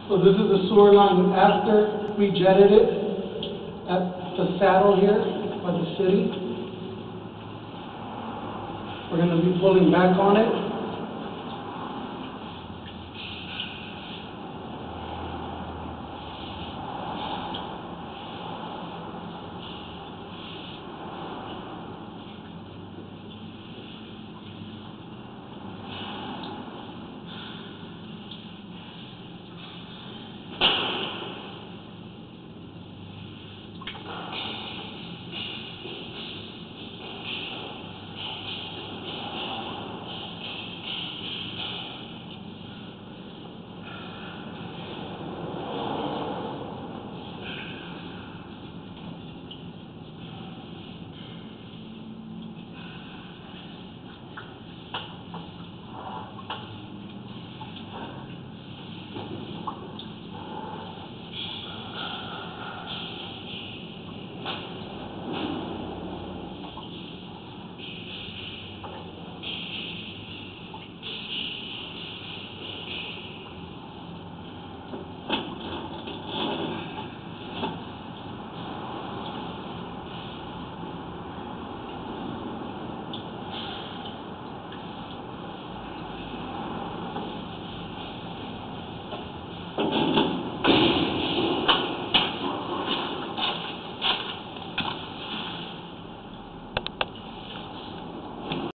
So this is the sewer line after we jetted it at the saddle here by the city. We're going to be pulling back on it.